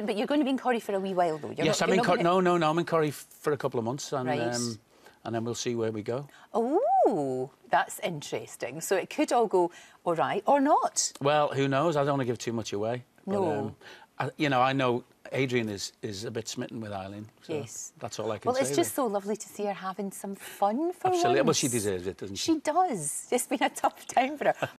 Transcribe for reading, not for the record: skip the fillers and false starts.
but you're going to be in Corrie for a wee while, though. Yes, I'm in Corrie. No, I'm in Corrie for a couple of months, and Right. and then we'll see where we go. Oh, that's interesting. So it could all go all right or not. Well, who knows? I don't want to give too much away. No. But, you know, I know Adrian is a bit smitten with Eileen. So yes. That's all I can say. Well, it's just so lovely to see her having some fun for Absolutely. once. Well, she deserves it, doesn't she? She does. It's been a tough time for her.